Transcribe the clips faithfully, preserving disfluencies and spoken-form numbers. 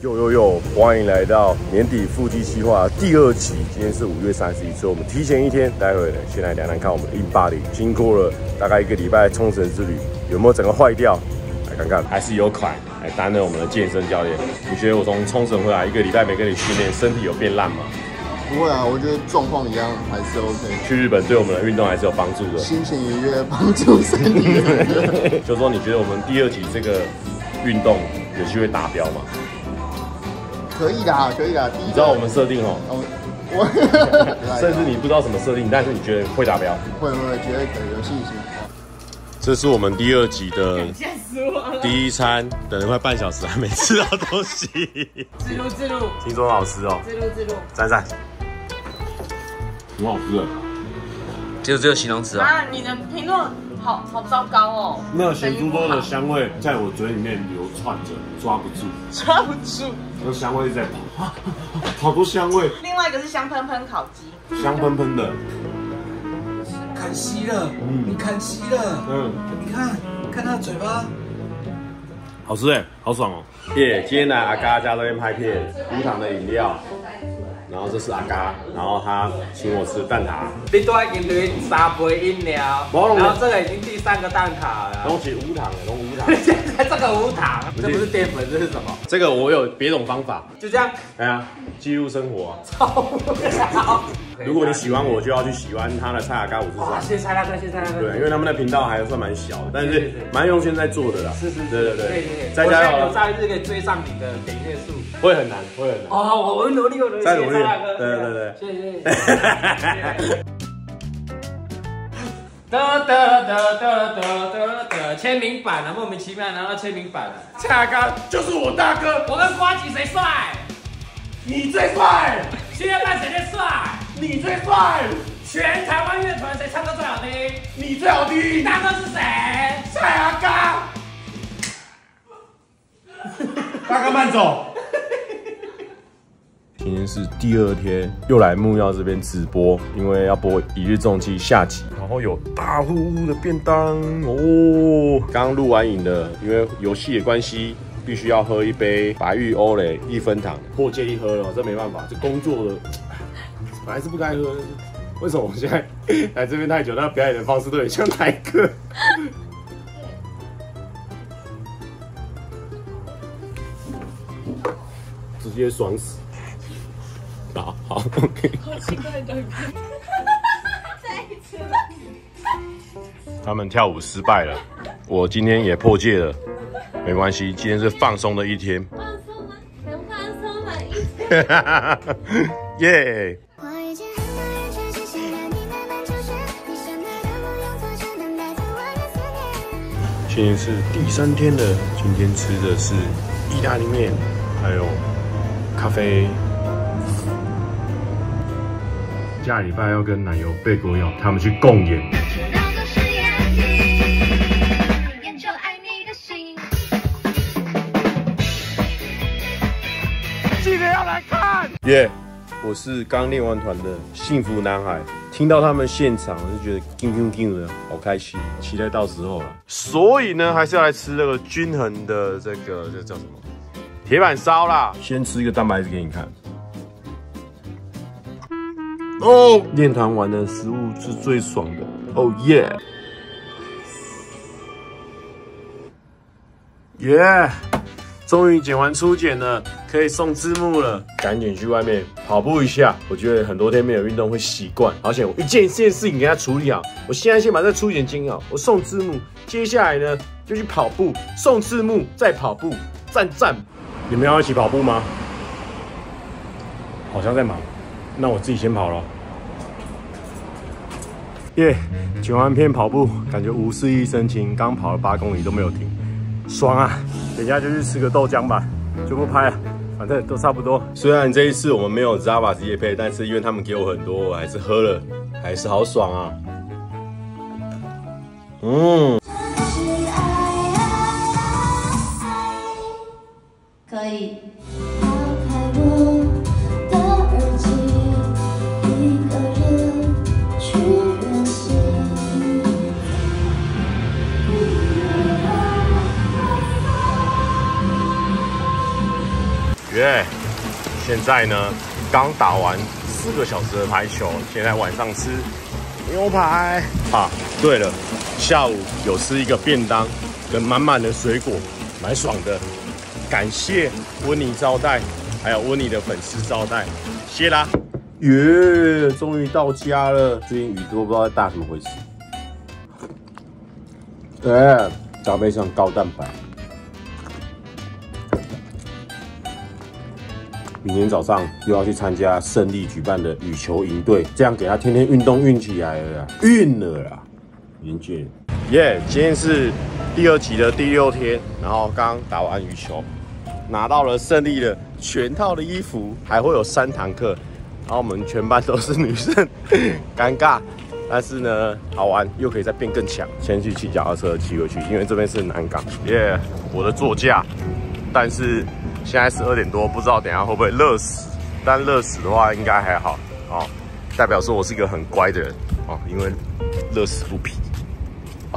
呦呦呦！欢迎来到年底腹肌计划第二集。今天是五月三十一，所以我们提前一天，待会呢先来聊聊看我们的 InBody。经过了大概一个礼拜冲绳之旅，有没有整个坏掉？来看看，还是有款来担任我们的健身教练。你觉得我从冲绳回来一个礼拜没跟你训练，身体有变烂吗？ 不会啊，我觉得状况一样还是 OK。 去日本对我们的运动还是有帮助的， 心情愉悦，帮助身体愉悦。 就说你觉得我们第二集这个运动有机会达标吗？ 可以的，可以的。 你知道我们设定哦， 我甚至你不知道什么设定，但是你觉得会达标？ 会会会，绝对可以，有信心。这是我们第二集的第一餐，等了快半小时还没吃到东西。 自录自录， 听说很好吃哦。 自录自录， 赞赞，很好吃的。 只有只有形容词啊！你的评论好好糟糕哦。 那咸猪肉的香味在我嘴里面流窜着，抓不住， 抓不住。 那香味一直在跑，好多香味。 另外一个是香喷喷烤鸡， 香喷喷的。 看稀了，嗯，你看稀了，嗯，你看，看他的嘴巴， 好吃哎，好爽哦！耶，今天来阿嘎家这边拍片，无糖的饮料。然后这是阿嘎，然后他请我吃蛋挞。 你都已经对三杯饮料，然后这个已经第三个蛋挞了。 东西无糖的，都无糖。 现在这个无糖，这不是淀粉，这是什么？ 这个我有别种方法， 就这样。 哎呀，记录生活、啊。 超无聊。 如果你喜欢我，就要去喜欢他的蔡阿嘎五十三。 谢谢蔡大哥，谢谢蔡大哥。 对，因为他们的频道还算蛮小的，但是蛮用心在做的啦。 是是， 对对对。 可以可以。 再加上有朝一日可以追上你的点阅数。 会很难，会很难。 哦，我我努力，我努力。 再努力。 对对对对。 谢谢。得得得得得得得，签名版了，莫名其妙拿到签名版了。 蔡阿嘎就是我大哥， 我跟瓜吉谁帅？ 你最帅。 现在扮谁最帅？ 你最帅。 全台湾乐团谁唱歌最好听？ 你最好听。 你大哥是谁？ 蔡阿嘎。大哥慢走。今天是第二天，又来木曜这边直播，因为要播一日重击下集，然后有大户户的便当哦。刚录完影的，因为游戏的关系，必须要喝一杯白玉欧蕾一分糖，破戒力喝了，这没办法，这工作的本来是不该喝，为什么我现在来这边太久，那表演的方式都很像台客？直接爽死！好好 ，OK。好奇怪的，再一次了。他们跳舞失败了，我今天也破戒了，没关系，今天是放松的一天。 放松吗？能放松吗？一天。 耶！今天是第三天了，今天吃的是意大利面，还有咖啡。下礼拜要跟奶油贝果友他们去共演。记得要来看！耶、yeah, 我是刚练完团的幸福男孩，听到他们现场我就觉得叮叮叮的好开心，期待到时候了。所以呢，还是要来吃这个均衡的这个这叫什么铁板烧啦。先吃一个蛋白质给你看。哦，练团完的食物是最爽的。哦耶！耶！终于剪完初剪了，可以送字幕了。赶紧去外面跑步一下。我觉得很多天没有运动会习惯，而且我一件一件事情给它处理好。我现在先把这初剪剪好，我送字幕，接下来呢就去跑步，送字幕再跑步，赞赞！你们要一起跑步吗？好像在忙，那我自己先跑了。耶、yeah, 剪完片跑步，感觉无事一身轻，刚跑了八公里都没有停，爽啊！等一下就去吃个豆浆吧，就不拍了，反正都差不多。虽然这一次我们没有 Zava 业配，但是因为他们给我很多，我还是喝了，还是好爽啊！嗯， 可以。 耶！现在呢，刚打完四个小时的排球，现在晚上吃牛排啊。对了，下午有吃一个便当，跟满满的水果，蛮爽的。感谢温妮招待，还有温妮的粉丝招待，谢啦！耶，终于到家了。最近雨多，不知道在大什么回事。对，搭配上高蛋白。明天早上又要去参加胜利举办的羽球营队，这样给他天天运动运起来了啦，运了啦，连接。耶，今天是第二集的第六天，然后刚打完羽球，拿到了胜利的全套的衣服，还会有三堂课，然后我们全班都是女生，尴尬。但是呢，好玩又可以再变更强。先去骑脚踏车骑回去，因为这边是南港。耶，我的座驾，但是现在十二点多，不知道等一下会不会热死。但热死的话，应该还好哦，代表说我是一个很乖的人哦，因为乐此不疲。哦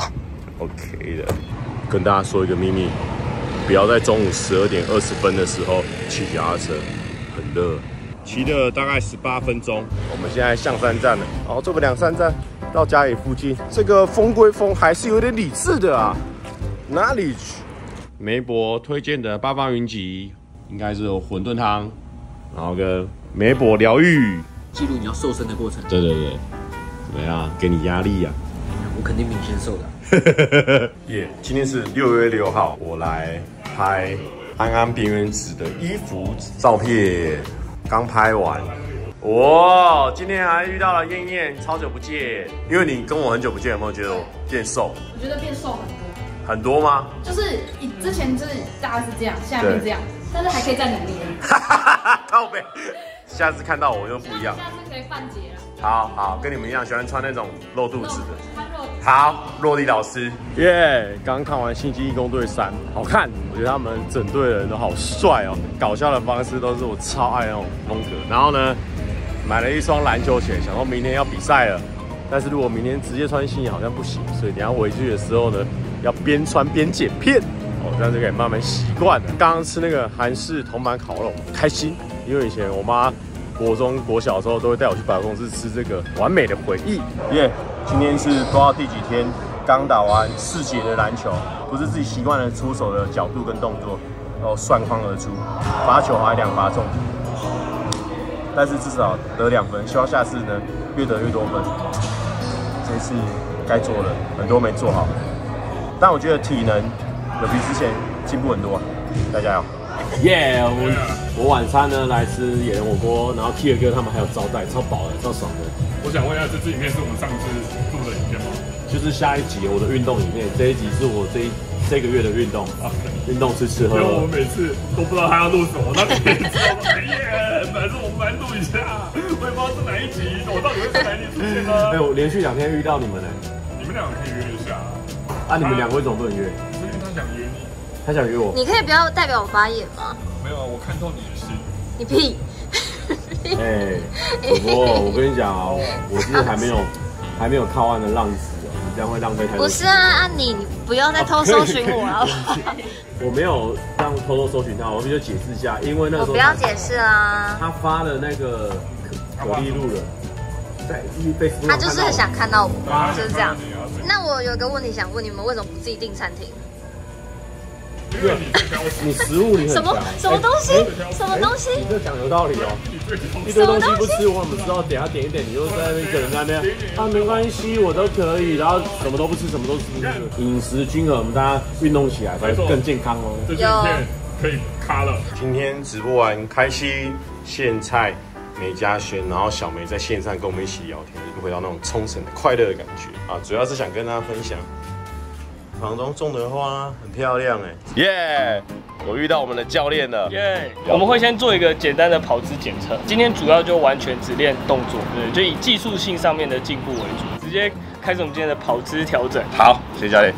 ，OK 的。跟大家说一个秘密，不要在中午十二点二十分的时候骑脚踏车，很热。骑了大概十八分钟，我们现在象山站了，然后坐个两三站到家里附近。这个风归风，还是有点理智的啊，哪里去？梅博推荐的八方云集，应该是有馄饨汤，然后跟梅博疗愈， 记录你要瘦身的过程。 对对对，怎么样？给你压力呀、 啊？我肯定明显瘦的。 耶yeah, 今天是六月六号，我来拍安安边缘子的衣服照片。刚拍完，哇！今天还遇到了燕燕，超久不见。因为你跟我很久不见，有没有觉得我变瘦？ 我觉得变瘦很多。 很多吗？ 就是以之前就是大概是这样，现在变这样，但是还可以再努力。 哈哈哈！靠北，下次看到我又不一样。 下次可以半截了。 好好，跟你们一样，喜欢穿那种露肚子的。好，洛莉老师，耶！刚看完《星际义工队三》，好看，我觉得他们整队的人都好帅哦，搞笑的方式都是我超爱那种风格。然后呢，买了一双篮球鞋，想说明天要比赛了，但是如果明天直接穿新鞋好像不行，所以等一下回去的时候呢，要边穿边剪片，哦，这样就可以慢慢习惯了。刚刚吃那个韩式铜板烤肉，开心，因为以前我妈国中、国小的时候都会带我去百货公司吃这个，完美的回忆，耶！ 今天是不知道第几天，刚打完四节的篮球，不是自己习惯的出手的角度跟动作，然后涮筐而出，罚球还两罚中，但是至少得两分，希望下次呢越得越多分。这次该做的很多没做好，但我觉得体能有比之前进步很多，大家加油！耶！ Yeah, 我我晚餐呢来吃野人火锅，然后 Kier 哥他们还有招待，超饱的，超爽的。 我想问一下，这支影片是我们上次录的影片吗？ 就是下一集我的运动影片，这一集是我这一这个月的运动，运动吃吃喝喝。 因为我每次都不知道他要录什么，那你每次都说耶，还是我们来录一下，我也不知道是哪一集，我到底会在哪一集出现呢？ 哎，我连续两天遇到你们呢。 你们两个可以约一下。 啊，你们两个为什么不能约？ 因为他想约你。 他想约我。 你可以不要代表我发言吗？ 没有啊，我看透你的心。 你屁！ 哎，不过我跟你讲啊，我是还没有还没有靠岸的浪子哦，你这样会浪费太多。 不是啊，啊你你不要再偷搜寻我了。 我没有让偷偷搜寻他，我必须解释一下，因为那时候我不要解释啦。 他发的那个可可丽露了，在 Facebook 他就是很想看到我，就是这样。那我有个问题想问你们，为什么不自己订餐厅？ 因为你最挑食， 你食物你很什么什么东西？什么东西？ 你这讲有道理哦。一堆东西不吃，我怎么知道？等下点一点，你又在那个人那边啊，没关系，我都可以。然后什么都不吃，什么都吃，饮食均衡，我们大家运动起来才更健康哦。 这支影片可以卡了。 今天直播完开心，现菜梅嘉轩，然后小梅在线上跟我们一起聊天，就回到那种冲绳的快乐的感觉啊。主要是想跟大家分享。 房中种的花很漂亮哎，耶！我遇到我们的教练了， 耶！我们会先做一个简单的跑姿检测，今天主要就完全只练动作，对，就以技术性上面的进步为主，直接开始我们今天的跑姿调整。 好，谢谢教练。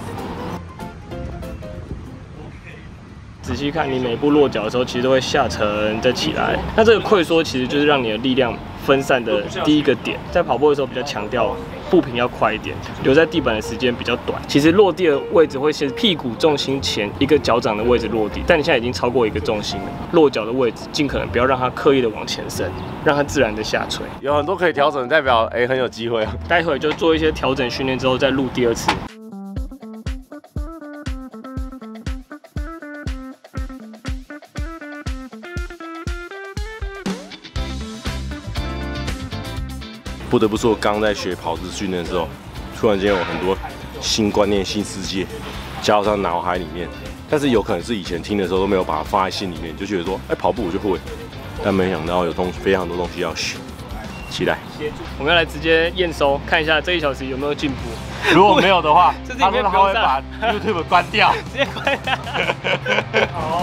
仔细看，你每步落脚的时候，其实都会下沉再起来。那这个溃缩其实就是让你的力量分散的第一个点，在跑步的时候比较强调步频要快一点，留在地板的时间比较短。其实落地的位置会是屁股重心前一个脚掌的位置落地，但你现在已经超过一个重心了，落脚的位置尽可能不要让它刻意的往前伸，让它自然的下垂。 有很多可以调整，代表哎、欸、很有机会啊。 待会就做一些调整训练之后再录第二次。 不得不说，刚在学跑姿训练的时候，突然间有很多新观念、新世界加入上脑海里面。但是有可能是以前听的时候都没有把它放在心里面，就觉得说，哎、欸，跑步我就会。但没想到有东非常多东西要学，期待。 我们要来直接验收，看一下这一小时有没有进步。 如果没有的话， 这他说他会把 YouTube 关掉， 直接关掉。好。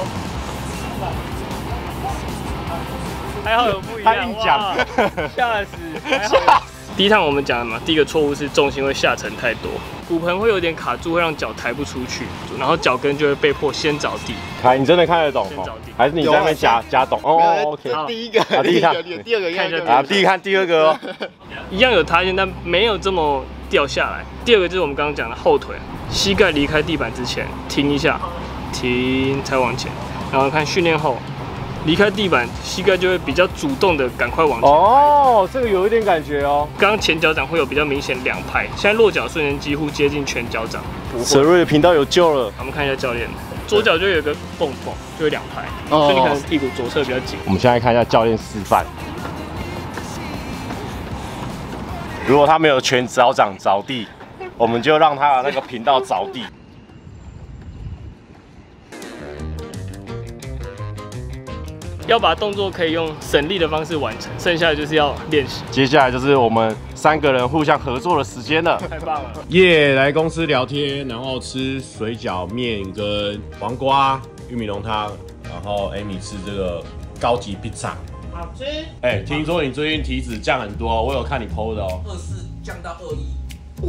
还好有不一样，他硬讲，吓死！吓死！第一趟我们讲了嘛，第一个错误是重心会下沉太多，骨盆会有点卡住，会让脚抬不出去，然后脚跟就会被迫先着地。 凯，你真的看得懂哦？还是你在那边假假懂？哦 ，OK。 第一个， 第一个， 第二个看一下。啊，第一看第二个哦， 一样有塌陷，但没有这么掉下来。第二个就是我们刚刚讲的后腿，膝盖离开地板之前停一下，停才往前，然后看训练后。离开地板，膝盖就会比较主动的赶快往前。 哦，这个有一点感觉哦。 刚刚前脚掌会有比较明显两拍，现在落脚瞬间几乎接近全脚掌。 蛇瑞的频道有救了。 我们看一下教练，左脚就有一个蹦蹦，就会两拍，所以你可能屁股左侧比较紧。 我们现在看一下教练示范。如果他没有全脚掌着地，我们就让他的那个频道着地。 要把动作可以用省力的方式完成，剩下的就是要练习。 接下来就是我们三个人互相合作的时间了。 太棒了！ 耶， yeah, 来公司聊天，然后吃水饺、面跟黄瓜、玉米浓汤，然后 Amy 吃这个高级披萨， 好吃。 哎、欸，听说你最近体脂降很多，我有看你 P O 的哦。 二四降到二一。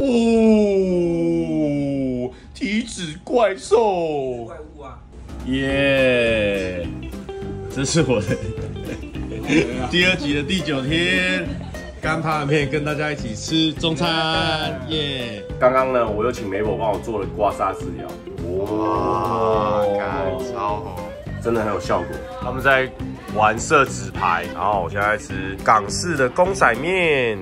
哦，体脂怪兽。 怪物啊！ 耶。Yeah. 这是我的第二集的第九天，干趴面跟大家一起吃中餐，耶！刚刚呢，我又请梅伯帮我做了刮痧治疗，哇，超好，真的很有效果。他们在玩色纸牌，然后我现在吃港式的公仔面。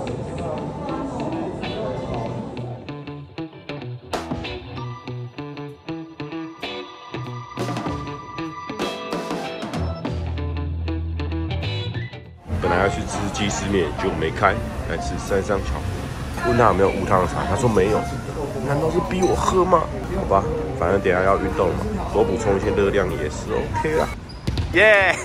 本来要去吃鸡丝面，结果没开，来吃三商巧福。问他有没有无糖茶，他说没有。难道是逼我喝吗？好吧，反正等一下要运动嘛，多补充一些热量也是 OK 啦。耶、yeah ，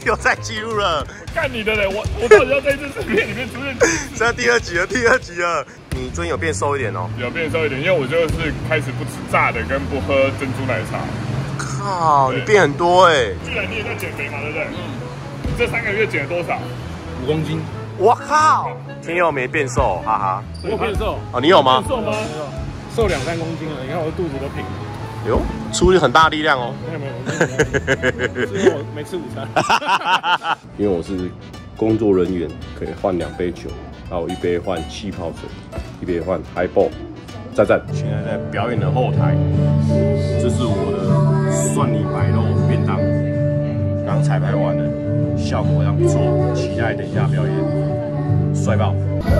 又在记录了。 干你的嘞！我我到底要在这支片里面出现？ 现在第二集了，第二集了。你最近有变瘦一点哦？ 有变瘦一点，因为我就是开始不吃炸的，跟不喝珍珠奶茶。 靠，你变很多哎、欸！ 既然你也在减肥嘛，对不对？嗯。这三个月减了多少？ 五公斤。 我靠！天佑没变瘦，哈哈。 我变瘦。 哦，你有吗？ 瘦吗？ 瘦两三公斤了，你看我的肚子都平了。 哟，出力很大力量哦。 没有没有，是因为我没吃午餐。 因为我是工作人员，可以换两杯酒，还有一杯换气泡水，一杯换 highball。赞赞！现在在表演的后台，这是我的蒜泥白肉便当。刚彩排完了，效果还不错，期待等一下表演，帅爆！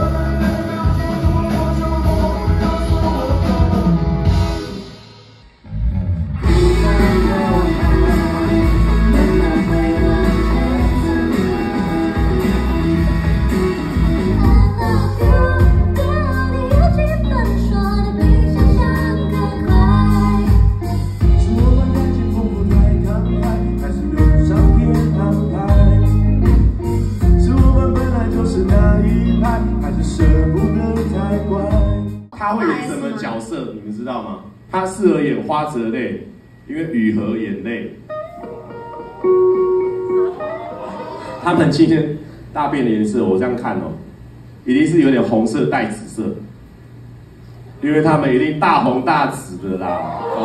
他会演什么角色？你们知道吗？他适合演花泽类，因为雨荷眼泪。他们今天大便的颜色，我这样看哦，一定是有点红色带紫色，因为他们一定大红大紫的啦。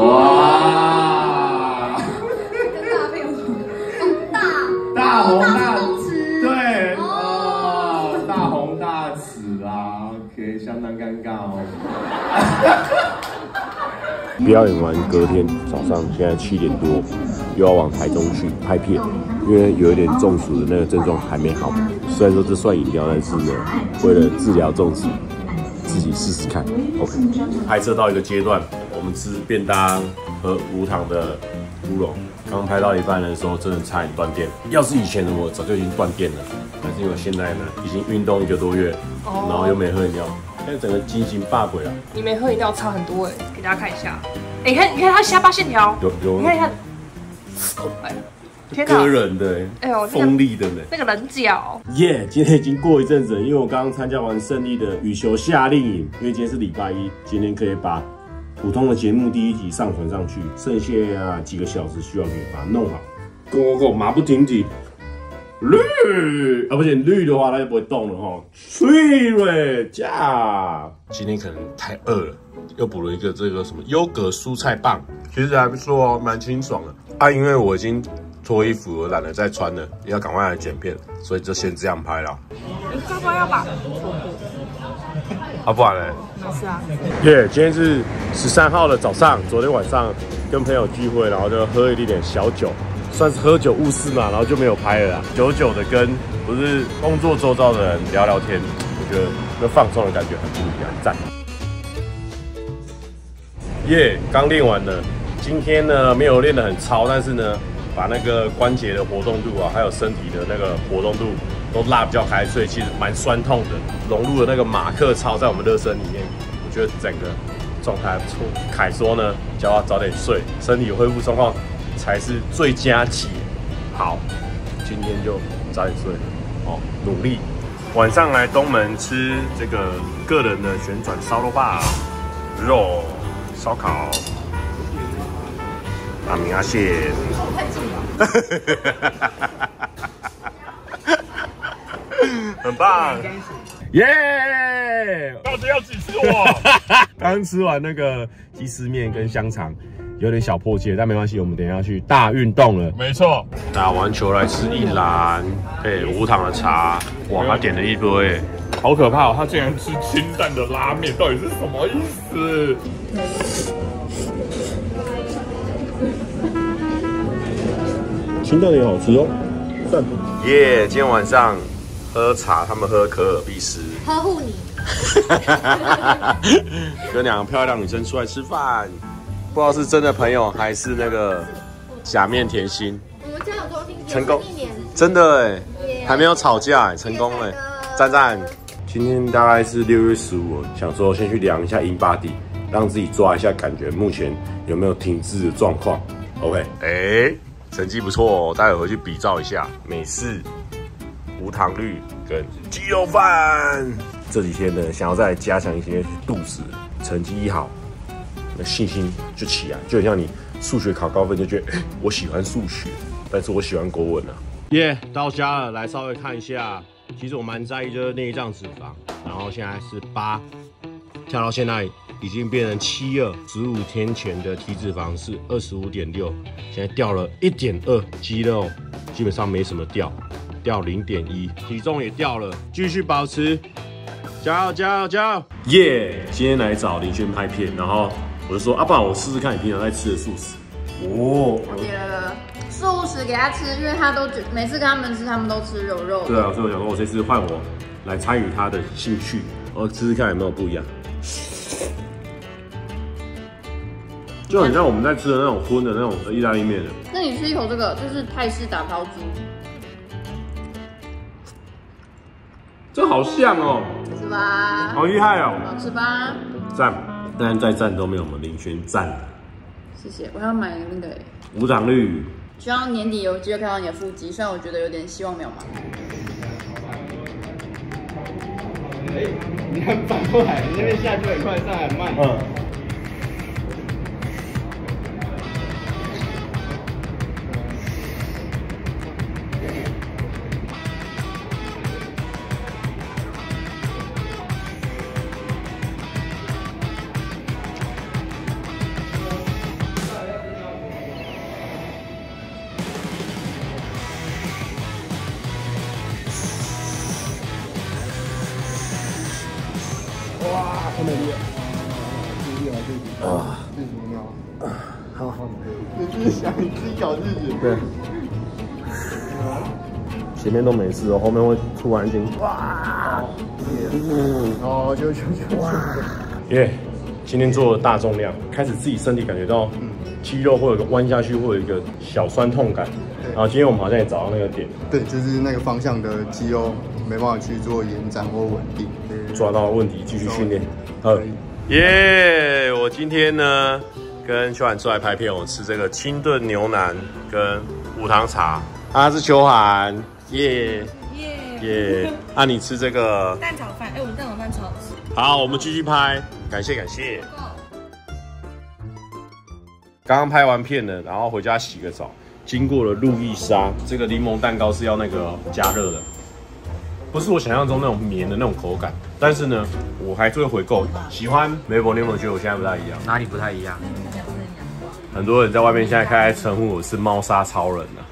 哇！ 跟大便有什么？大大红大紫， 对哦，大红大紫啦。OK。 表演完隔天早上，现在七点多又要往台中去拍片，因为有一点中暑的那个症状还没好。虽然说这算饮料，但是呢，为了治疗中暑，自己试试看。OK， 拍摄到一个阶段，我们吃便当和无糖的乌龙。刚拍到一半的时候，真的差点断电。要是以前的我，早就已经断电了。但是因为现在呢，已经运动一个多月，哦、然后又没喝饮料，现在整个精神霸鬼了。 你没喝饮料差很多哎，给大家看一下。哎、欸，你看，你看他下巴线条， 有有， 你看，你看，哎，天哪， 割人的，哎呦，锋利的呢， 那个人角。 耶！ Yeah, 今天已经过一阵子了，因为我刚刚参加完胜利的羽球夏令营，因为今天是礼拜一，今天可以把普通的节目第一集上传上去，剩下啊几个小时需要可以把它弄好。Go go go， 马不停蹄，绿啊，不行，绿的话它就不会动了哈。水瑞加，今天可能太饿了，又补了一个这个什么优格蔬菜棒，其实还不错哦，蛮清爽的啊。因为我已经脱衣服，我懒得再穿了，要赶快来剪片，所以就先这样拍了。 你该不会要把？ 啊，不然嘞？ 没事啊。 耶， yeah, 今天是十三号的早上，昨天晚上跟朋友聚会，然后就喝了一点小酒，算是喝酒误事嘛，然后就没有拍了啦。久久的跟不是工作周遭的人聊聊天，我觉得那放松的感觉很不一样，赞。耶， yeah, 刚练完了，今天呢没有练得很超，但是呢把那个关节的活动度啊，还有身体的那个活动度都拉比较开，所以其实蛮酸痛的。融入了那个马克操在我们热身里面，我觉得整个状态还不错。凯说呢，叫他早点睡，身体恢复状况才是最佳期。好，今天就早点睡，哦，努力。晚上来东门吃这个个人的旋转烧肉吧，肉烧烤，阿明阿蟹。很棒，耶！ Yeah! 到底要几次我？ 刚吃完那个鸡丝面跟香肠，有点小迫切，但没关系，我们等一下要去大运动了。 没错， 打完球来吃一篮，哎，无糖的茶，哇，他点了一杯，好可怕哦！ 他竟然吃清淡的拉面，到底是什么意思？ 清淡点好吃哦，赞！耶！ 今天晚上喝茶，他们喝可尔必斯， 呵护你。 跟两个漂亮女生出来吃饭，不知道是真的朋友还是那个假面甜心。 我们家有偷听成功一年， 真的哎，还没有吵架哎，成功了，赞赞！今天大概是六月十五，想说先去量一下 InBody， 让自己抓一下感觉，目前有没有停滞的状况。OK， 哎、欸，成绩不错哦，待会回去比照一下。美式无糖绿跟鸡肉饭。这几天呢，想要再加强一些肚子，成绩一好，那信心就起来，就很像你数学考高分就觉得，欸、我喜欢数学，但是我喜欢国文啊。耶、yeah, ，到家了，来稍微看一下。其实我蛮在意就是内脏脂肪，然后现在是八，跳到现在已经变成七二，十五天前的体脂肪是二十五点六，现在掉了一点二，肌肉基本上没什么掉，掉零点一，体重也掉了，继续保持。加油加油加油！耶！今天来找林轩拍片，然后我就说，啊，不然我试试看你平常在吃的素食。哦， 我点了素食给他吃，因为他都每次跟他们吃，他们都吃肉肉。 对啊，所以我想说，我这次换我来参与他的兴趣，我吃吃看有没有不一样。就很像我们在吃的那种荤的那种意大利面的。 那你吃一口这个，就是泰式打抛猪。 这好像哦， 是吧？ 好厉害哦， 好吃吧？ 赞，但再赞都没有我们林轩赞。 谢谢，我要买那个无糖绿。 希望年底有机会看到你的腹肌，虽然我觉得有点希望渺茫。 哎，你看反过来，你那边下去很快，上来很慢。嗯。哇，太美丽了！注意啊，注意啊，最主要。 好， 你自己想，你自己搞自己。 对。前面都没事哦，后面会突然间哇， 嗯，哦，就就就哇， 耶！今天做了大重量，开始自己身体感觉到肌肉会有个弯下去，会有一个小酸痛感。然后今天我们好像也找到那个点， 对，就是那个方向的肌肉没办法去做延展或稳定， 抓到问题继续训练。呃，耶！我今天呢跟秋涵出来拍片，我吃这个清炖牛腩跟无糖茶。啊，是秋涵。耶耶耶！啊，你吃这个蛋炒饭，哎，我们蛋炒饭超好吃。 好，我们继续拍，感谢感谢。刚刚拍完片了，然后回家洗个澡，经过了路易莎，这个柠檬蛋糕是要那个加热的，不是我想象中那种绵的那种口感，但是呢，我还是会回购。喜欢梅博，你有没有觉得我现在不太一样？ 哪里不太一样？ 很多人在外面现在开始称呼我是猫砂超人了。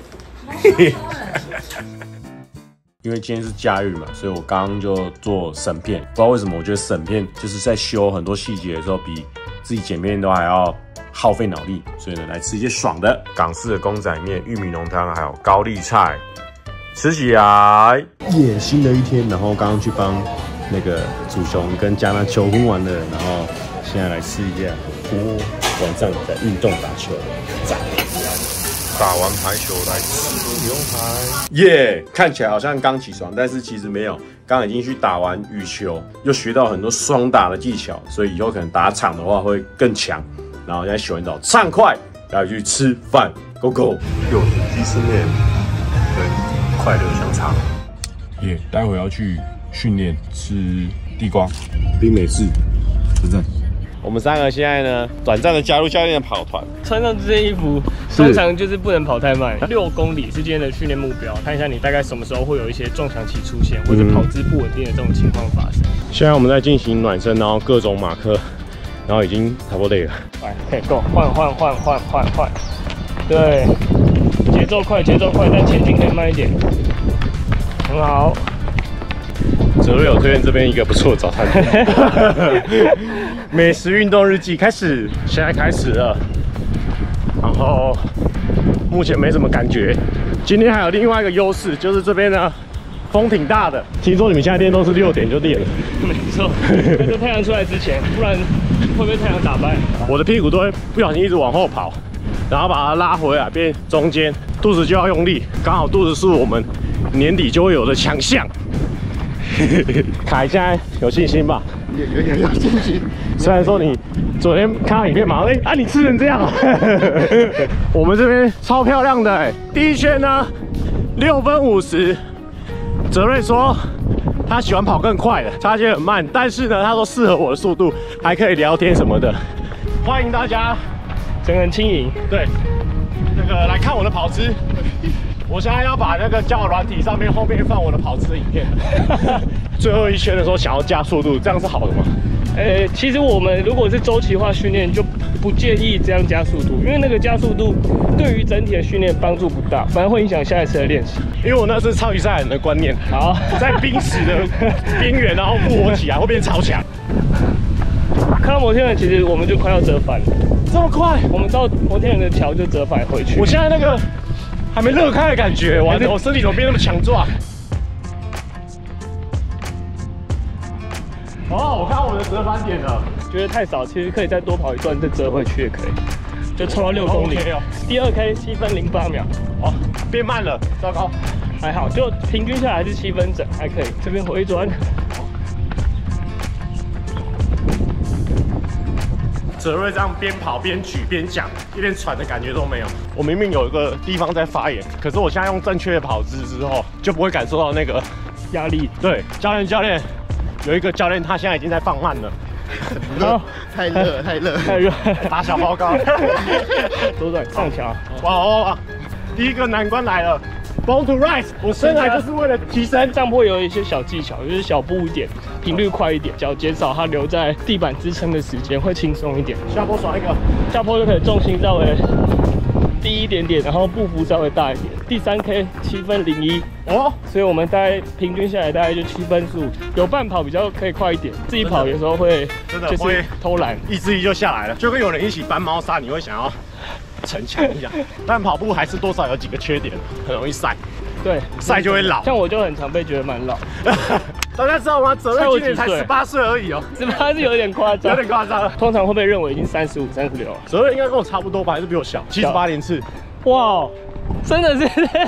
因为今天是假日嘛，所以我刚刚就做审片。不知道为什么，我觉得审片就是在修很多细节的时候，比自己剪片都还要耗费脑力。所以呢，来吃一些爽的港式的公仔面、玉米浓汤，还有高丽菜，吃起来耶！新的一天，然后刚刚去帮那个祖雄跟佳娜求婚完了，然后现在来吃一下火锅，晚上在运动打球，赞！打完排球来吃牛排，耶！ Yeah, 看起来好像刚起床，但是其实没有，刚刚已经去打完羽球，又学到很多双打的技巧，所以以后可能打场的话会更强。然后现在洗完澡畅快，要去吃饭 ，Go Go！ 又是鸡丝面跟快乐香肠，耶！ Yeah, 待会要去训练吃地瓜冰美式，真正。我们三个现在呢，短暂的加入教练的跑团。 穿上这件衣服，通常就是不能跑太慢。六公里是今天的训练目标，看一下你大概什么时候会有一些撞墙期出现，或者跑姿不稳定的这种情况发生。 现在我们在进行暖身，然后各种马克，然后已经差不多累了。 来，可以 go， 换换换换换换，对，节奏快，节奏快，但前进可以慢一点，很好。 哲瑞有推荐这边一个不错的早餐店，美食运动日记开始，现在开始了。然后目前没什么感觉。今天还有另外一个优势，就是这边呢风挺大的。听说你们现在练都是六点就练了， 没错，在太阳出来之前，不然会被太阳打败。 我的屁股都会不小心一直往后跑，然后把它拉回来变中间，肚子就要用力，刚好肚子是我们年底就会有的强项。凯现在有信心吧？ 有有有有信心。 虽然说你昨天看到影片马上哎、欸、啊你吃成这样啊！我们这边超漂亮的哎、欸，第一圈呢六分五十。哲瑞说他喜欢跑更快的，差些很慢，但是呢他说适合我的速度，还可以聊天什么的。欢迎大家， 整个很轻盈。 对，那个来看我的跑姿。我现在要把那个交友软体上面后面放我的跑姿影片。最后一圈的时候想要加速度，这样是好的吗？ 呃，其实我们如果是周期化训练，就不建议这样加速度，因为那个加速度对于整体的训练帮助不大，反而会影响下一次的练习。 因为我那是超级赛亚人的观念， 好， 在濒死的边缘，然后复活起来会变超强。 看到摩天轮，其实我们就快要折返了， 这么快？ 我们到摩天轮的桥就折返回去。 我现在那个还没热开的感觉，完了，我身体怎么变那么强壮？哦，我看到我的折返点了， 觉得太少，其实可以再多跑一段，再折回去也可以，就冲到六公里。 哦、 第二 K 七分零八秒， 哦，变慢了，糟糕， 还好，就平均下来是七分整，还可以。这边回转。 哲瑞这样边跑边举边讲，一点喘的感觉都没有。我明明有一个地方在发炎，可是我现在用正确的跑姿之后，就不会感受到那个压力。 对，教练教练，有一个教练他现在已经在放慢了。 热，太热太热太热， 打小报告。 左转上桥。 哇哇哇！第一个难关来了。Born to rise， 我生来就是为了提升。 上坡有一些小技巧，就是小步一点，频率快一点，脚减少它留在地板支撑的时间，会轻松一点。 下坡耍一个， 下坡就可以重心稍微低一点点，然后步幅稍微大一点。第三 K 七分零一哦，所以我们大概平均下来大概就七分十五，有伴跑比较可以快一点，自己跑有时候会真的会就是偷懒， 意志力就下来了，就跟有人一起搬猫砂，你会想要逞强一下，但跑步还是多少有几个缺点，很容易晒， 对， 晒就会老。 像我就很常被觉得蛮老。 大家知道吗？泽瑞今年才十八岁而已哦， 十八是有点夸张， 有点夸张。 通常会被认为已经三十五、三十六了。 泽瑞应该跟我差不多吧，还是比我小，七十八连次。 哇，真的是，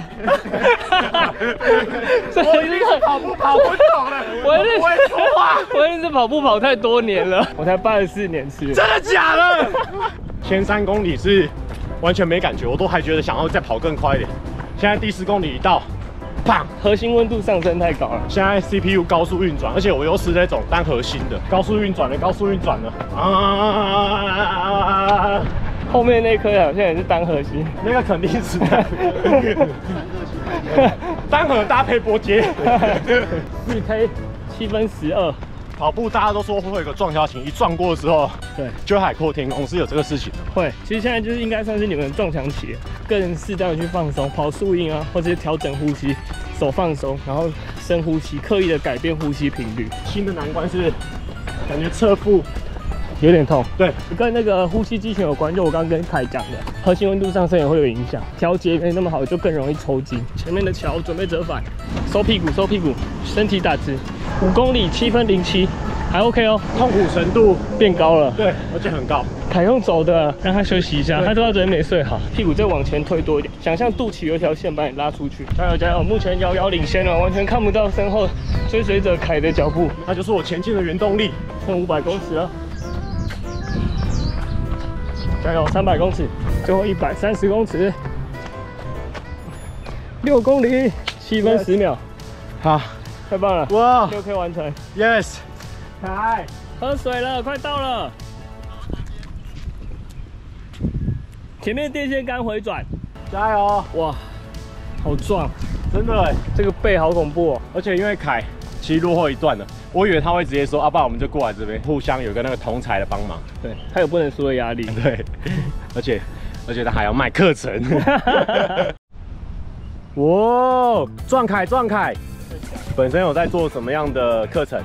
我一定是跑步跑很久了， 我一定不会说话， 我一定是跑步跑太多年了，我才八十四年次。 真的假的？前三公里是完全没感觉，我都还觉得想要再跑更快一点。现在第四公里一到。棒， 核心温度上升太高了。 现在 C P U 高速运转，而且我又是那种单核心的高速运转的，高速运转的啊！ 后面那颗好像也是单核心， 那个肯定是单单核搭配波接。 四 K 七分十二。 跑步大家都说会有个撞销型，一撞过的时候，对，就海阔天空，是有这个事情的。 会，其实现在就是应该算是你们的撞墙期，更适当的去放松，跑速音啊，或者是调整呼吸，手放松，然后深呼吸，刻意的改变呼吸频率。 新的难关是感觉侧腹有点痛， 对， 跟那个呼吸肌群有关。就我刚刚跟凯讲的，核心温度上升也会有影响，调节没那么好，就更容易抽筋。前面的桥准备折返，收屁股，收屁股，身体打直。五公里七分零七，还 OK 哦， 痛苦程度变高了， 对，而且很高。 凯用走的，让他休息一下，他说他昨天没睡好，屁股再往前推多一点，想象肚脐有一条线把你拉出去，加油加油！目前遥遥领先了，完全看不到身后追随者凯的脚步， 那就是我前进的原动力。 剩五百公尺了，加油！三百公尺，最后一百三十公尺，六公里，七分十秒， 好。 太棒了！哇，六 K 完成 ，yes， 来喝水了，快到了。前面电线杆回转， 加油！ 哇，好壮， 真的哎， 这个背好恐怖哦。 而且因为凯其实落后一段了，我以为他会直接说，阿爸，我们就过来这边，互相有个那个同才的帮忙。 对，他有不能输的压力。 对，而且而且他还要卖课程。哇，壮凯壮凯！本身有在做什么样的课程？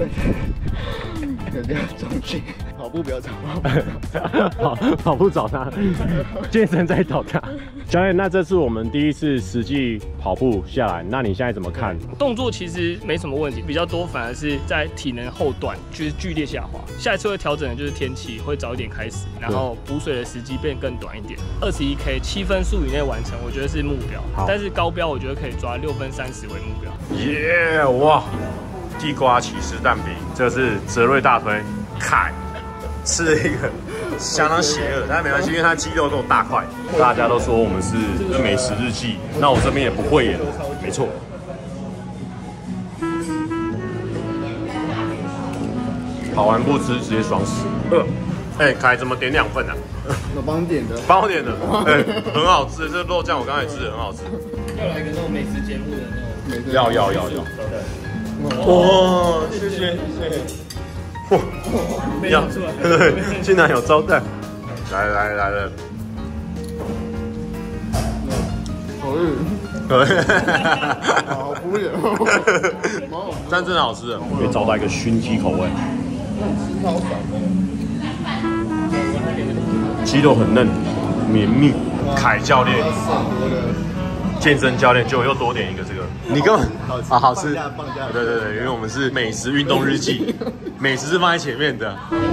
不要中训，跑步不要找跑跑步找他，健身再找他。教练，那这次我们第一次实际跑步下来，那你现在怎么看？ 动作其实没什么问题，比较多反而是在体能后段就是剧烈下滑。下一次会调整的就是天气，会早一点开始，然后补水的时机变更短一点。二十一 K 七分速以内完成，我觉得是目标。但是高标我觉得可以抓六分三十为目标。 耶、yeah, 哇！地瓜起司蛋饼，这是泽瑞大推凯，吃了一个相当邪恶，但没关系，因为它肌肉够大块。大家都说我们是美食日记，那我这边也不会演，没错。跑完步吃直接爽死。呃，哎、欸，凯怎么点两份啊？ 我帮点的， 帮我点的，哎、欸，很好吃，这肉酱我刚才吃的很好吃。 要来个那种美食节目的那种。 要要要要。哇，谢谢谢谢。哇，要对，竟然有招待，来来来了。 好饿，好敷衍哦。 但真的好吃的，可以找到一个熏鸡口味。鸡肉很嫩，绵密。凯教练，健身教练就又多点一个这个。你根本啊好吃，对对对，因为我们是美食运动日记，美食是放在前面的。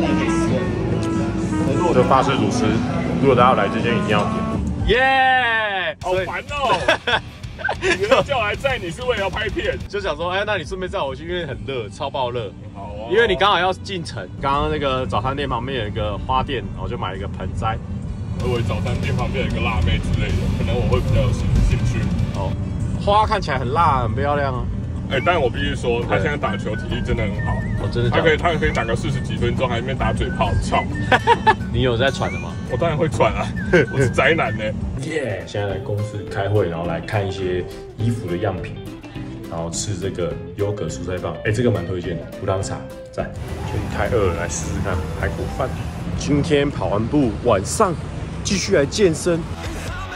这法式吐司，如果大家要来这间一定要点。耶， 好烦哦！原来叫我来载你是为了要拍片， 就想说，哎，那你顺便载我去，因为很热，超爆热。 好啊。 因为你刚好要进城，刚刚那个早餐店旁边有一个花店，我就买了一个盆栽。 我以为早餐店旁边有一个辣妹之类的，可能我会比较有兴兴趣。 哦。花看起来很辣，很漂亮啊！ 哎、欸，但我必须说，他现在打球体力真的很好。 哦，真的假的？ 他可以，他可以打个四十几分钟，还在那边打嘴炮，操！ 你有在喘的吗？ 我当然会喘啊，我是宅男呢。 耶！现在来公司开会，然后来看一些衣服的样品，然后吃这个优格蔬菜棒。哎、欸，这个蛮推荐的，无糖茶，赞。全开二来试试看排骨饭。今天跑完步，晚上继续来健身。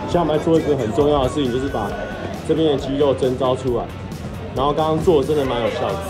现在我们来做一个很重要的事情，就是把这边的肌肉征召出来。然后刚刚做的真的蛮有效的。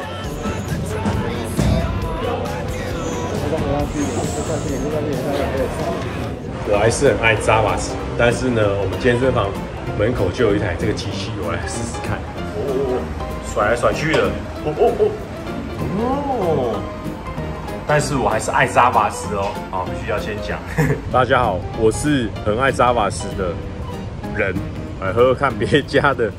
我还是很爱扎瓦斯，但是呢，我们健身房门口就有一台这个机器，我来试试看。哦，甩来甩去的，哦哦哦，哦。但是我还是爱扎瓦斯哦，好，必须要先讲。大家好，我是很爱扎瓦斯的人，来喝喝看别家的。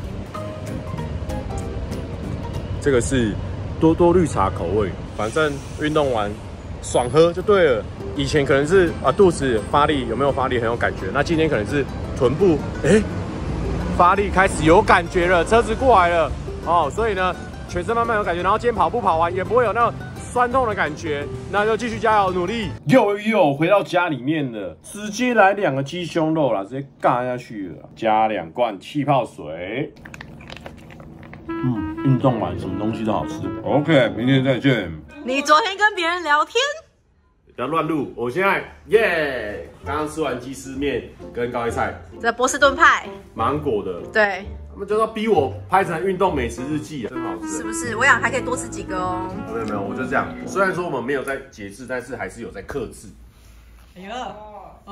这个是多多绿茶口味，反正运动完爽喝就对了。以前可能是啊肚子发力有没有发力很有感觉，那今天可能是臀部哎、欸、发力开始有感觉了，车子过来了哦，所以呢全身慢慢有感觉，然后今天跑步跑完也不会有那种酸痛的感觉，那就继续加油努力。又又回到家里面了，直接来两个鸡胸肉啦，直接尬下去了，加两罐气泡水。嗯，运动完什么东西都好吃。OK， 明天再见。 你昨天跟别人聊天？ 不要乱录。我现在耶，刚刚吃完鸡丝面跟高丽菜， 这波士顿派， 芒果的。 对， 他们就要逼我拍成运动美食日记啊，真好吃。 是不是？我想还可以多吃几个哦。 没有没有，我就这样。虽然说我们没有在节制，但是还是有在克制。 哎呦，哦。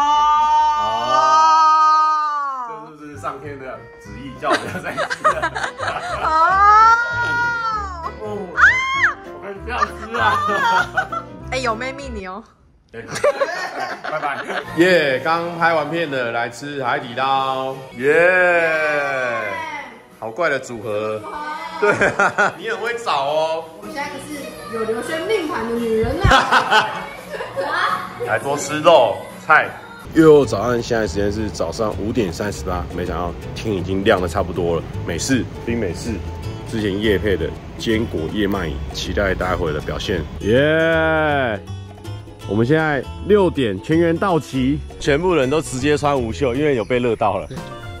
哦。这是不是上天的旨意，叫我不要再吃了？ 哦， 哦，我们不要吃啊！ 哎，有妹密你哦。 拜拜。耶，刚拍完片的，来吃海底捞。耶，好怪的组合。对啊，你很会找哦。 我现在可是有刘轩命盘的女人啦。 来多吃肉菜。又早上，现在时间是早上五点三十八，没想到天已经亮的差不多了。美式冰美式，之前业配的坚果燕麦饮，期待待会的表现。耶、yeah! 我们现在六点全员到齐，全部人都直接穿无袖，因为有被热到了。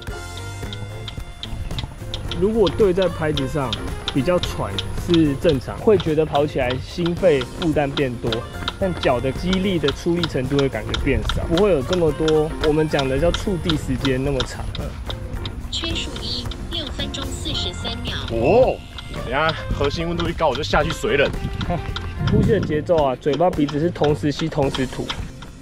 如果对在拍子上比较喘是正常，会觉得跑起来心肺负担变多。但脚的肌力的出力程度会感觉变少，不会有这么多我们讲的叫触地时间那么长。 圈数一，六分钟四十三秒。 哦，等下核心温度一高，我就下去水冷。 呼吸的节奏啊，嘴巴鼻子是同时吸同时吐。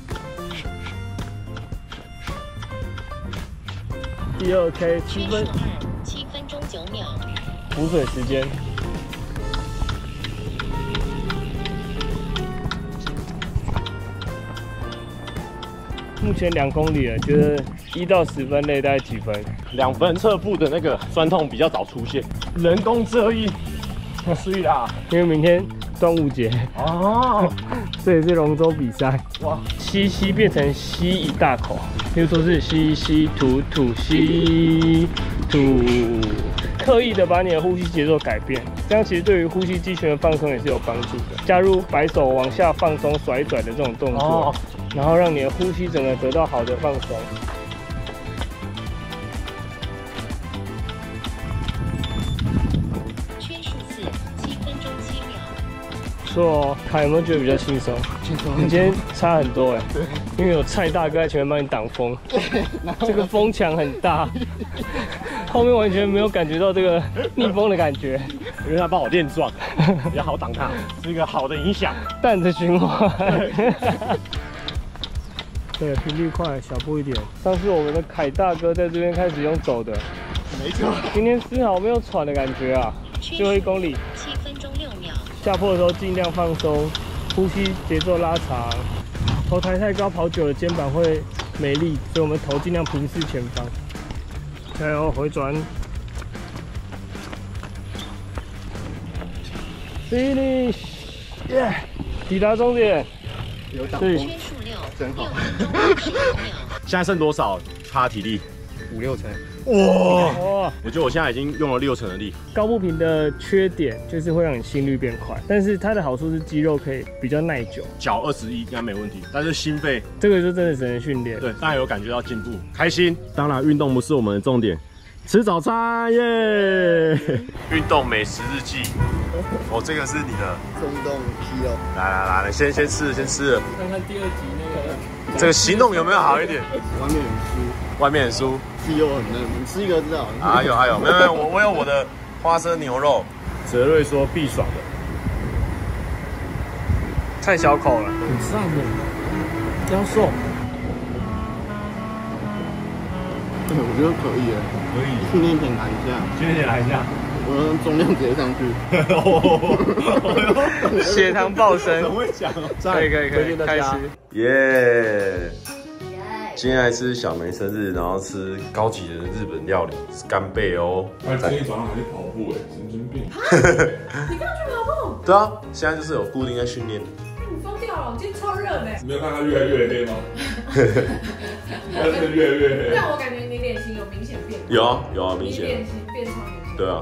第二 K 七分， 七分钟九秒。 补水时间。目前两公里了，觉得一到十分累大概几分？ 两分侧腹的那个酸痛比较早出现，人工遮阴，所以啦， 因为明天端午节哦，这也是龙舟比赛哇，吸吸变成吸一大口，比如说是吸吸吐吐吸吐，刻意的把你的呼吸节奏改变，这样其实对于呼吸肌群的放松也是有帮助的。加入摆手往下放松甩拽的这种动作。哦，然后让你的呼吸整个得到好的放松。 圈数四，七分钟七秒。 不错哦，凯有没有觉得比较轻松？轻松。你今天差很多哎，因为有蔡大哥在前面帮你挡风，这个风墙很大，后面完全没有感觉到这个逆风的感觉， 因为他帮我练壮，比较好挡他，是一个好的影响。 氮的循环。对，频率快，小步一点。上次我们的凯大哥在这边开始用走的，没错。今天丝毫没有喘的感觉啊！最后一公里， 七分钟六秒。 下坡的时候尽量放松，呼吸节奏拉长。头抬太高，跑久了肩膀会没力，所以我们头尽量平视前方。加油，回转。Finish， 耶！抵达终点。 有挡风。 真好，现在剩多少？差体力五六成。 哇！我觉得我现在已经用了六成的力。 高步频的缺点就是会让你心率变快，但是它的好处是肌肉可以比较耐久。 脚二十一应该没问题，但是心肺这个就真的只能训练。 对，当然有感觉到进步，开心。当然，运动不是我们的重点，吃早餐耶！运动美食日记。哦，这个是你的中洞肌肉。 来来来，先先吃，先吃了。 看看第二集那个， 这个行动有没有好一点？ 外面很湿。 外面很酥， 鸡肉很嫩，你吃一个知道。 还有还有，没有没有，我我有我的花生牛肉。泽瑞说必爽的， 太小口了， 很赞的，雕瘦。对，我觉得可以耶， 可以训练前来一下， 训练前来一下， 我用重量直接上去，血糖爆升， 很会讲， 可以可以可以，开始， 耶！今天来吃小梅生日，然后吃高级的日本料理，是干贝哦。 我今天早上还去跑步哎，神经病！ 你刚去跑步？ 对啊，现在就是有固定在训练。 你疯掉了！今天超热的。 你没有看他越来越黑吗？他真的越来越黑。 但我感觉你脸型有明显变。 有啊有啊，明显。 你脸型变超明显。 对啊。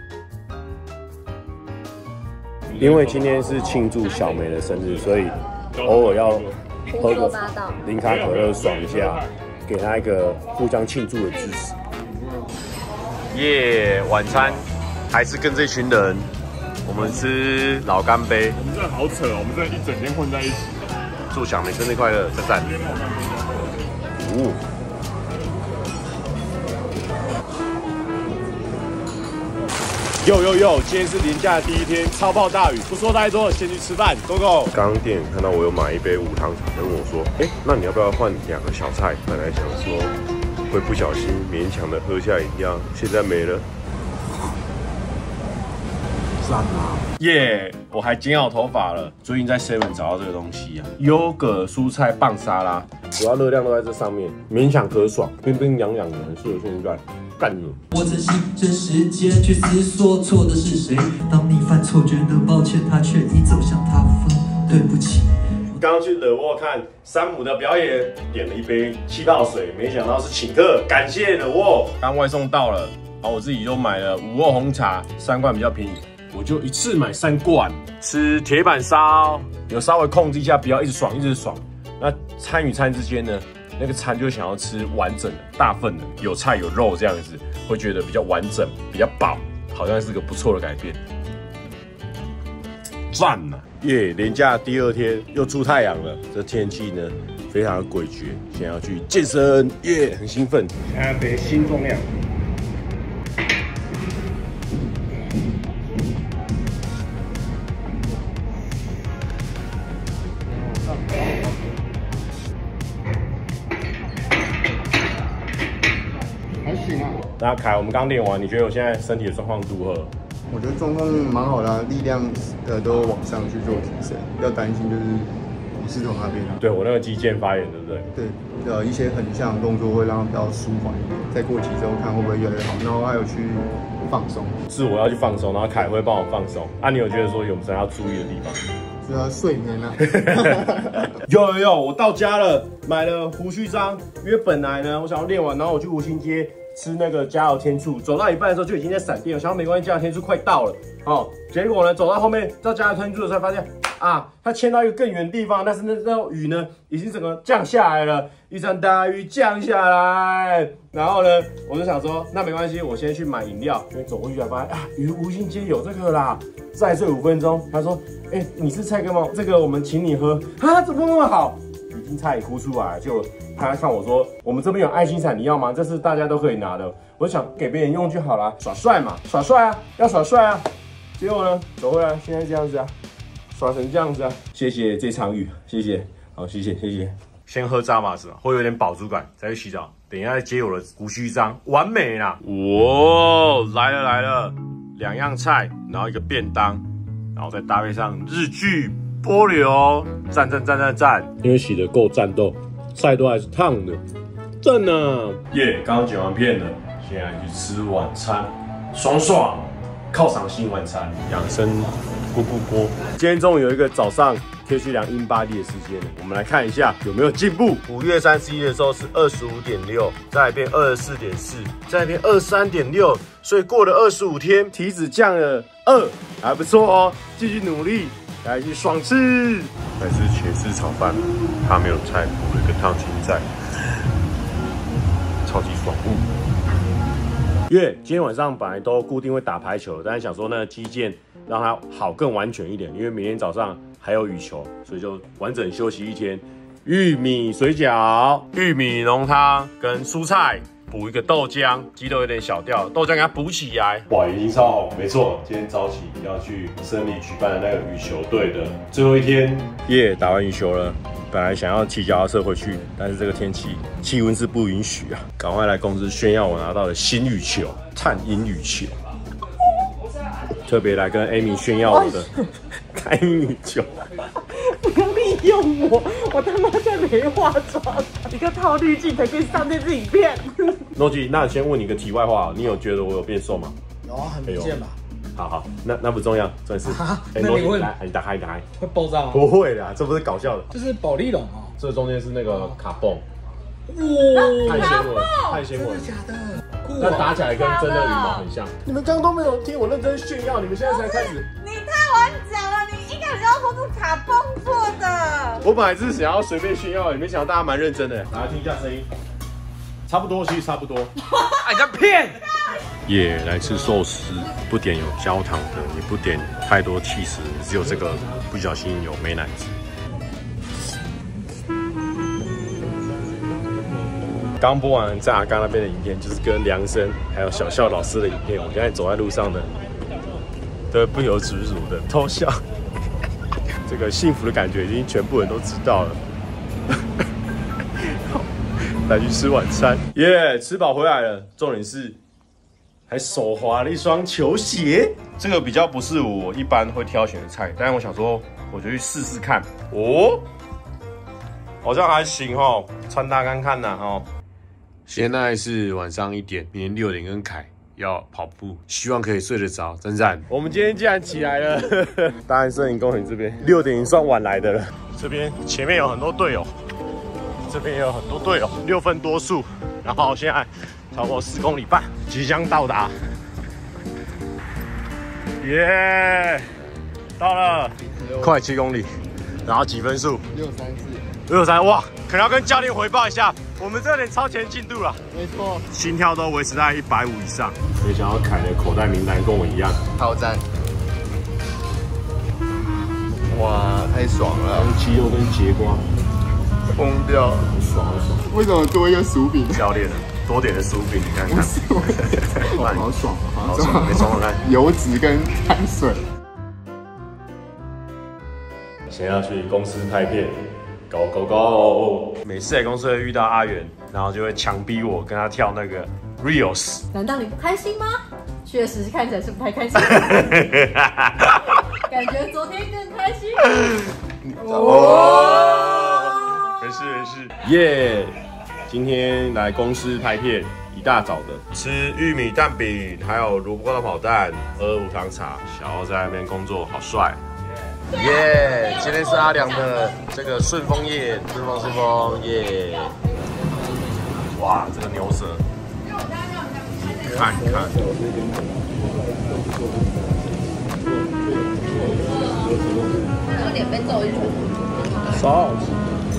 因为今天是庆祝小梅的生日，所以偶尔要喝个零卡可乐爽一下，给她一个互相庆祝的姿势。耶、yeah, 晚餐还是跟这群人，我们吃老干杯。 我们真的好扯哦，我们真的一整天混在一起。 祝小梅生日快乐，赞赞。哦。哟哟哟！今天是连假的第一天，超爆大雨，不说太多，先去吃饭 ，Go Go！ 刚刚店看到我有买一杯无糖茶，就问我说：“哎、欸，那你要不要换两个小菜？”本来想说会不小心勉强的喝下饮料，现在没了。赞啊！耶！我还剪好头发了。最近在 seven 找到这个东西啊，优格蔬菜棒沙拉，主要热量都在这上面，勉强可爽，冰冰凉凉的，很适合现在。干你！ 我珍惜这时间去思索错的是谁。当你犯错觉得抱歉，他却已走向他方。对不起。 刚刚去惹沃看山姆的表演，点了一杯气泡水，没想到是请客，感谢惹沃。刚外送到了，然后我自己又买了五沃红茶，三罐比较便宜，我就一次买三罐。吃铁板烧，有稍微控制一下，不要一直爽一直爽。那餐与餐之间呢？那个餐就想要吃完整的、大份的，有菜有肉这样子，会觉得比较完整、比较饱，好像是个不错的改变。赞呐！耶，连假第二天又出太阳了，这天气呢非常的诡谲，现在要去健身，耶，很兴奋。现在得新重量。那凯，我们刚练完，你觉得我现在身体的状况如何？ 我觉得状况蛮好的、啊，力量呃都往上去做提升。要担心就是股四头那边啊。 对我那个肌腱发炎，对不对？ 对，呃一些横向的动作会让它比较舒缓一点。再过几周看会不会越来越好。然后还有去放松， 是我要去放松，然后凯会帮我放松。啊，你有觉得说有什么要注意的地方？ 是啊，睡眠啊。 有有有，我到家了，买了胡须章，因为本来呢我想要练完，然后我去吴兴街。吃那个加油天醋，走到一半的时候就已经在闪电了，想要没关系，加油天醋快到了，哦，结果呢，走到后面到加油天醋的时候，发现啊，它迁到一个更远的地方，但是那那雨呢，已经整个降下来了，一场大雨降下来，然后呢，我就想说，那没关系，我先去买饮料，因为走过去才发现啊，鱼吴兴街有这个啦，再睡五分钟，他说，哎、欸，你是蔡哥吗？这个我们请你喝，啊，怎么那么好？已经差点哭出来，就他看我说，我们这边有爱心伞，你要吗？这是大家都可以拿的。我想给别人用就好啦，耍帅嘛，耍帅啊，要耍帅啊。结果呢，走回来，现在这样子啊，耍成这样子啊。谢谢这场雨，谢谢，好，谢谢，谢谢。先喝扎马斯，会有点饱足感，再去洗澡。等一下再接我的胡须章，完美啦！哇，来了来了，两样菜，然后一个便当，然后再搭配上日剧。波流，赞赞赞赞赞！因为洗的够战斗，菜都还是烫的，赞啊！耶，刚刚剪完片了，现在去吃晚餐，爽爽！犒赏性晚餐，养生咕咕锅。今天终于有一个早上可以去量 InBody 的时间了，我们来看一下有没有进步。五月三十一的时候是二十五点六，再来变二十四点四，再来变二十三点六，所以过了二十五天，体脂降了二，还不错哦，继续努力。来去爽吃，来吃茄丝炒饭，它没有菜，补了一个烫青菜，超级爽物。因为今天晚上本来都固定会打排球，但是想说那个肌腱让它好更完全一点，因为明天早上还有羽球，所以就完整休息一天。 玉米水饺、玉米浓汤跟蔬菜。 补一个豆浆，鸡肉有点小掉，豆浆给它补起来。哇，已经超红，没错。今天早起要去森林举办的那个羽球队的最后一天，耶、yeah, 打完羽球了。本来想要骑脚踏车回去，但是这个天气气温是不允许啊，赶快来公司炫耀我拿到的新羽球——碳银羽球。特别来跟 Amy 炫耀我的碳银羽球。 不要利用我，我他妈在没化妆，一个套滤镜才可以上这支影片。 Noji， 那先问你个题外话，你有觉得我有变瘦吗？ 有啊，很明显吧。 好好，那那不重要，重点是，哎， 那你问， 来，你打开，你打开， 会爆炸吗？ 不会的，这不是搞笑的， 这是保丽龙哦。 这中间是那个卡泵， 哇， 碳纤维，碳纤维， 真的假的？ 那打起来跟真的羽毛很像。你们刚刚都没有听我认真炫耀，你们现在才开始。 你太晚讲了，你一开始要说是卡泵做的。 我本来只是想要随便炫耀，也没想到大家蛮认真的。大家听一下声音，差不多，其实差不多。 啊，你在骗！ 耶，来吃寿司，不点有焦糖的，也不点太多起司，只有这个不小心有美乃滋。刚播完在阿刚那边的影片，就是跟梁生还有小笑老师的影片。我刚才走在路上呢，都不由自主的偷笑。这个幸福的感觉已经全部人都知道了。来去吃晚餐，耶、yeah, ！吃饱回来了，重点是还手滑了一双球鞋。这个比较不是我一般会挑选的菜，但是我想说，我就去试试看。哦，好像还行哦，穿搭看看呐哦。现在是晚上一点，明天六点跟凯要跑步，希望可以睡得着，赞赞。我们今天既然起来了，大安摄影公园这边六点已经算晚来的了。这边前面有很多队友，这边也有很多队友，六分多数，然后现在超过四公里半，即将到达。耶、yeah ，到了，快七公里，然后几分数？ 六三四。 六三，哇，可能要跟教练汇报一下。我们这有点超前进度了， 没错， 心跳都维持在一百五以上。没想到凯的口袋名单跟我一样， 好赞！哇，太爽了！ 鸡肉跟节瓜， 疯掉， 爽好爽！ 为什么多一个薯饼？ 教练多点的薯饼，你看看， 好爽啊！ 好爽，没爽看， 油脂跟碳水。 先要去公司拍片。Go go go！ 每次来公司会遇到阿元，然后就会强逼我跟他跳那个 reels。 难道你不开心吗？确实看起来是不太开心。感觉昨天更开心。 哦，没事没事。耶！ Yeah, 今天来公司拍片，一大早的吃玉米蛋饼，还有萝卜糕跑蛋，喝无糖茶。小欧在那边工作，好帅。耶！ Yeah, 今天是阿良的这个顺风夜，顺风顺风耶！ Yeah. 哇，这个牛舌，看看， 有点被揍一拳， 超好吃。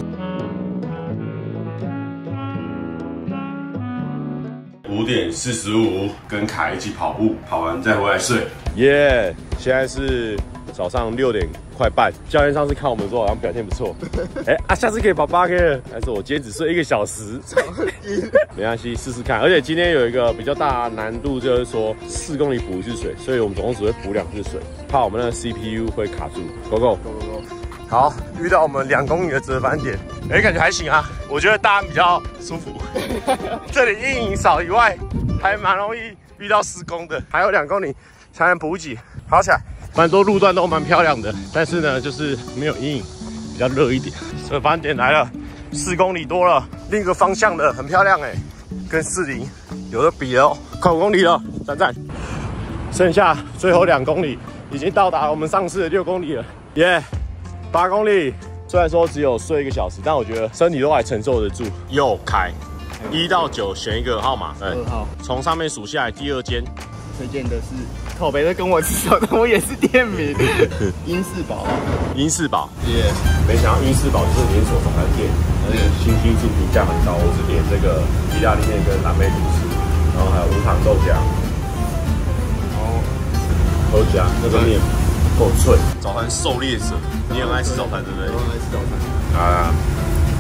五点四十五，跟凯一起跑步，跑完再回来睡。耶！ Yeah, 现在是早上六点快半，教练上次看我们说好像表现不错，哎、欸、啊，下次可以跑八 K 了，但是我今天只睡一个小时，没关系，试试看。而且今天有一个比较大的难度，就是说四公里补一次水，所以我们总共只会补两次水，怕我们的 C P U 会卡住。Go go go go go！ 好，遇到我们两公里的折返点，哎、欸，感觉还行啊，我觉得大安比较舒服，这里阴影少以外，还蛮容易遇到施工的，还有两公里才能补给，跑起来。蛮多路段都蛮漂亮的，但是呢，就是没有阴影，比较热一点。折返点来了，四公里多了，另一个方向的很漂亮哎，跟四零有的比哦，快五公里了，赞赞。剩下最后两公里，已经到达我们上次的六公里了，耶、yeah ，八公里。虽然说只有睡一个小时，但我觉得身体都还承受得住。右开，一到九选一个号码， 二号， 从上面数下来，第二间。 推荐的是口碑的跟我吃手的，我也是店名。英式堡， 英式堡， 耶！ 没想到英式堡就是连锁早餐店，而且星星数评价很高。我是点这个意大利面跟蓝莓吐司，然后还有无糖豆浆，然后豆浆那个面够脆。早餐狩猎者，你很爱吃早餐对不对？ 我很爱吃早餐。 啊，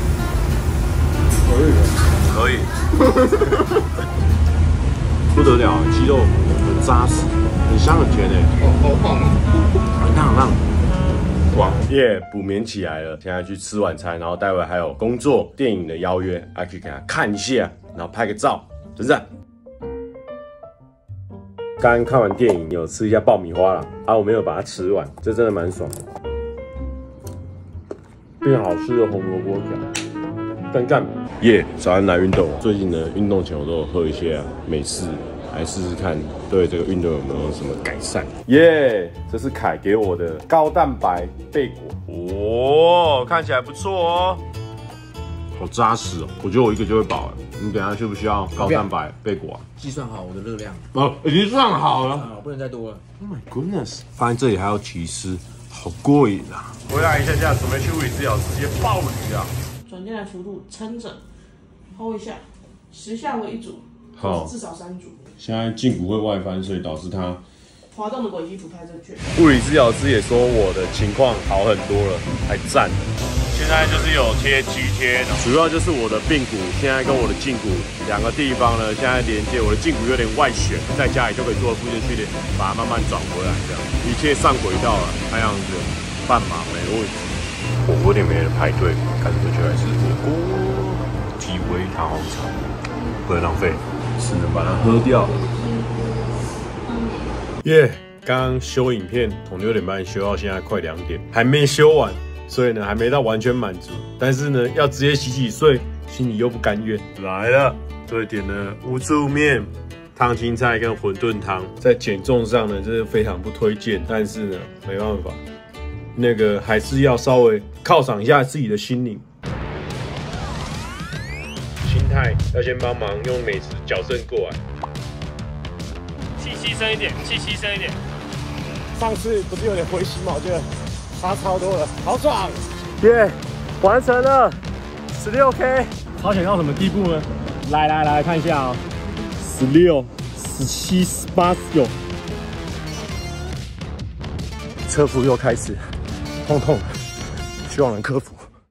可以， 可以，不得了，鸡肉很扎实，很香很甜诶， 哦，好棒哦， 很烫很烫。哇耶，补眠起来了，现在去吃晚餐，然后待会还有工作、电影的邀约，要去给他看一下，然后拍个照，真赞。刚刚看完电影，有吃一下爆米花啦，啊，我没有把它吃完，这真的蛮爽的，变好吃的红萝卜条，干干耶！早上来运动，最近呢，运动前我都有喝一些美式，来试试看对这个运动有没有什么改善。耶！这是凯给我的高蛋白贝果，哦，看起来不错哦，好扎实哦，我觉得我一个就会饱了。你等一下需不需要高蛋白贝果啊？ 计算好我的热量， 哦，已经算好了， 啊，不能再多了。 Oh my goodness！ 发现这里还有起司，好过瘾啊！回来一下下，准备去物理治疗，直接爆鱼啊！ 转进来幅度撑着 ，hold 一下，十下为一组， 好， 至少三组。 现在胫骨会外翻，所以导致它滑动的轨迹不太正确。 物理治疗师也说我的情况好很多了，还赞。现在就是有贴肌贴，主要就是我的髌骨现在跟我的胫骨两个地方呢，现在连接，我的胫骨有点外旋，在家里就可以做复健训练，把它慢慢转回来，这样一切上轨道了，看样子半马没问题。火锅店没人排队，赶着就来吃火锅，鸡尾糖红茶，不能浪费，只能把它喝掉。耶！ 刚刚修影片，从六点半修到现在快两点，还没修完，所以呢还没到完全满足。但是呢，要直接洗洗睡，心里又不甘愿。来了，这一点呢，乌醋面、烫青菜跟馄饨汤，在减重上呢，这是非常不推荐。但是呢，没办法，那个还是要稍微犒赏一下自己的心灵。心态要先帮忙用美食矫正过来。 气牺牲一点，气牺牲一点。 上次不是有点灰心吗？我觉得差超多了，好爽！ 耶、yeah, ，完成了十六 K， 超想到什么地步呢？来来来看一下哦，十六、十七、十八、十九，侧腹又开始痛痛了，希望能克服。